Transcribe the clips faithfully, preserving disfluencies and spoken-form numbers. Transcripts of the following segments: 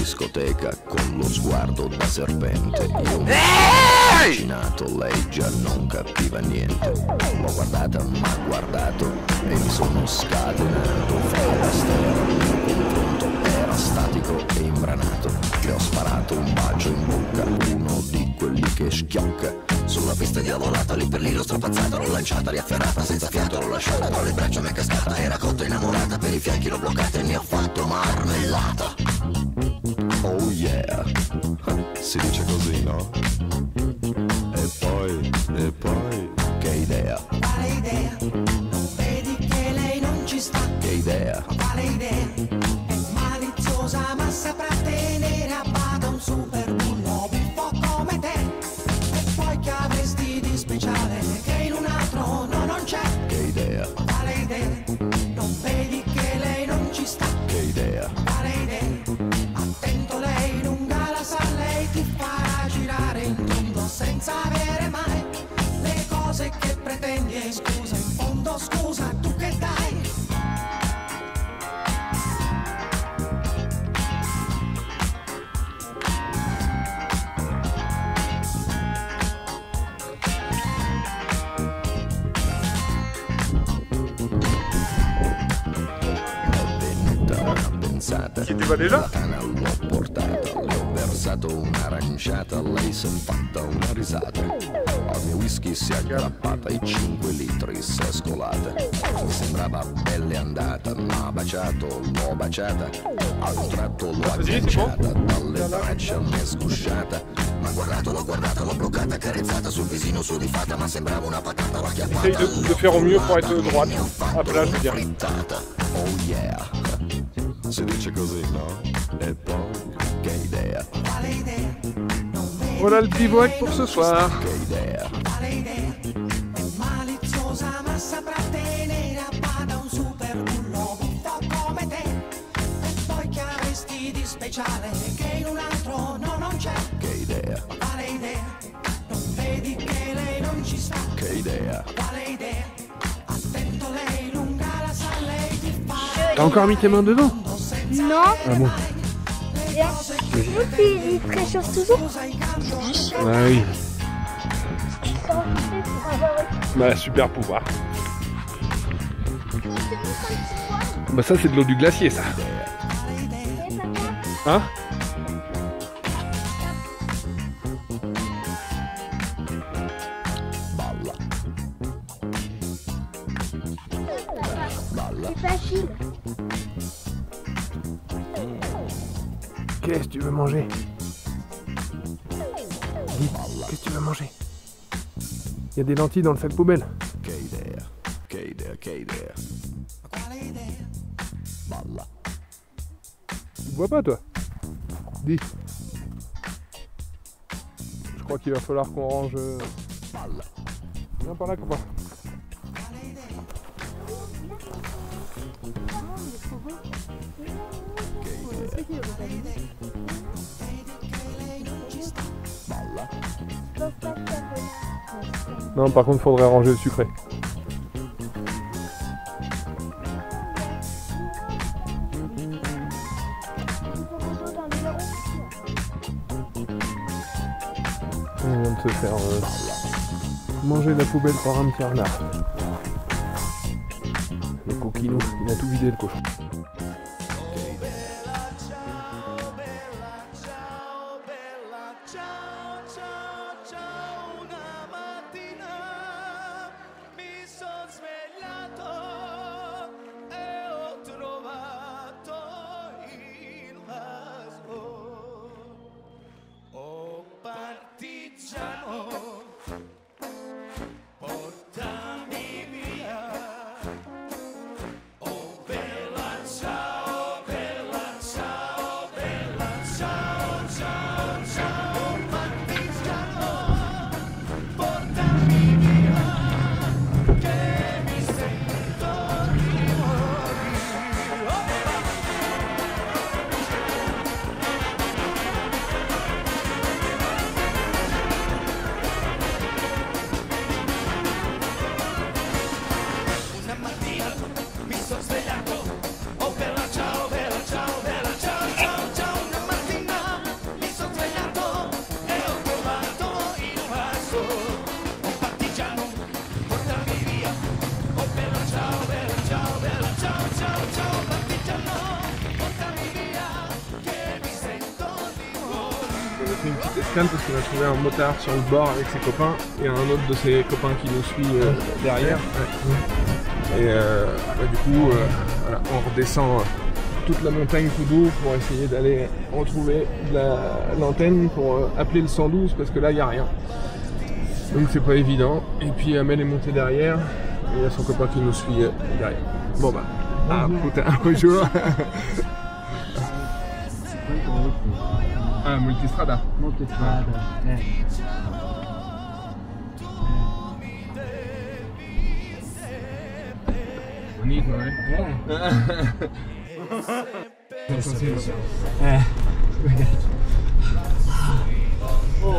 discoteca con lo sguardo da serpente. Io mi sono avvicinato, lei già non capiva niente. L'ho guardata, m'ha guardato e mi sono scatenato. Era stero, il mio confronto era statico e imbranato. Le ho sparato un bacio in bocca, uno di quelli che schiocca. Sulla pista diavolata, lì per lì l'ho strapazzata, l'ho lanciata, riafferrata, senza fiato l'ho lasciata, tra le braccia mi è cascata, era cotta innamorata, per i fianchi l'ho bloccata e ne ho fatto marmellata. Oh yeah, si dice così, no? E poi, e poi, che idea? Quale idea? Non vedi che lei non ci sta? Che idea? Quale idea? È maliziosa ma saprà tenere a bada un super bullo buffo come te. E poi che avresti di speciale che in un altro no non c'è? Che idea? Quale idea? Non vedi che lei non ci sta? Che idea? Quale idea? Attento, lei lunga la sa, lei ti farà girare in tondo senza avere mai le cose che pretendi. E scusa, in fondo scusa, tu che dai? Chi ti va di là? La tana l'ho portata, le ho versato un'aranciata, lei si è fatta una risata. Al mio whisky si è aggrappata, i cinque litri si è scolata. Mi sembrava bella andata, m'ha baciato, l'ho baciata. A un tratto l'ho agganciata, dalle braccia mi è sgusciata. M'ha guardato, l'ho guardata, l'ho bloccata, carezzata sul visino sudifata, ma sembrava una patata, l'ho acchiappata. Essaye de, de faire au mieux pour être droite. Après là, je veux dire. Oh yeah. Si dice così, no? E poi, che idea? Quale idea? Non vedi Voilà le bivouac pour ce soir. Che idea? quale idea? È maliziosa ma saprà tenere a bada un super bullo buffo come te. E poi che avresti di speciale che in un altro no non c'è? Che idea? Quale idea? Non vedi che lei non ci sta? Che idea? Quale idea? Attento, lei lunga la sa, lei ti fa. T'as encore mis tes mains dedans? Non. Ah bon? Vous qui préchauffe toujours? Ah oui. Bah super pouvoir. Bah ça c'est de l'eau du glacier ça. Hein? Balla. Balla. C'est facile. Qu'est-ce que tu veux manger? Dis, qu'est-ce que tu veux manger? Il y a des lentilles dans le sac poubelle. Che idea? Che idea? Che idea? Quale idea? Balla. Tu bois pas toi? Dis. Je crois qu'il va falloir qu'on range... euh, Balla. Viens par là copain. Balla. Non par contre faudrait ranger le sucré. On vient de se faire euh, manger la poubelle par un petit renard. Le coquinou, il a tout vidé le cochon. Mi sono svegliato, oh bella ciao, bella ciao, bella ciao, ciao, ciao, una mattina calme parce qu'on a trouvé un motard sur le bord avec ses copains et un autre de ses copains qui nous suit euh, derrière. Ouais. Et euh, bah, du coup, euh, voilà, on redescend toute la montagne tout doux pour essayer d'aller retrouver l'antenne pour euh, appeler le cent douze parce que là, il n'y a rien. Donc c'est pas évident. Et puis Amel est montée derrière et il y a son copain qui nous suit euh, derrière. Bon bah, ah putain, bonjour. Ah, Multistrada. Multistrada, é. Bonito, né? É. É. Oh.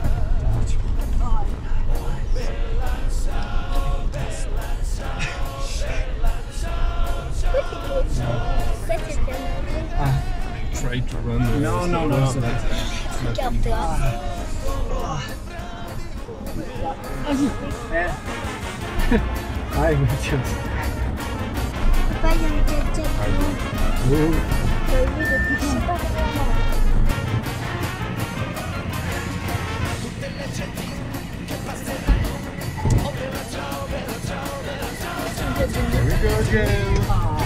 Try to run. No, no, no. So that, É. Ai, meu Deus. Papai, il y a une tête. Oui. T'as vu depuis je sais pas comment. Here we go again.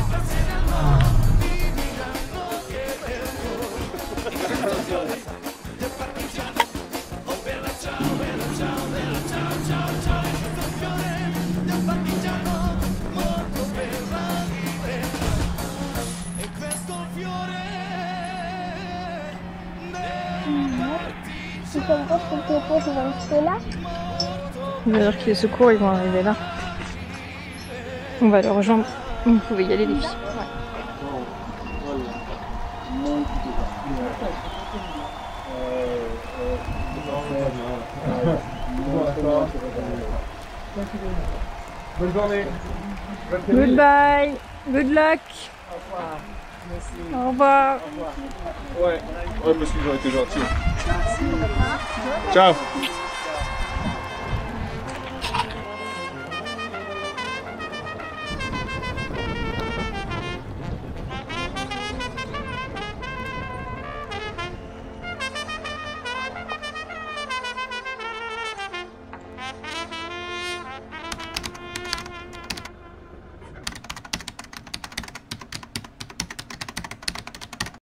Tu comprends que tes poches vont rester là? Ça veut dire que les secours ils vont arriver là. On va les rejoindre. Vous pouvez y aller les filles. Bonne journée. Goodbye. Good luck. Au revoir. Ouais, ouais parce qu'ils ont été gentils. Ciao.